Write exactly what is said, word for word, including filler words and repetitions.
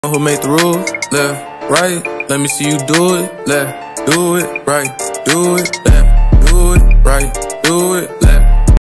Who made the rules? Left, right. Let me see you do it. Left, do it, right, do it, left.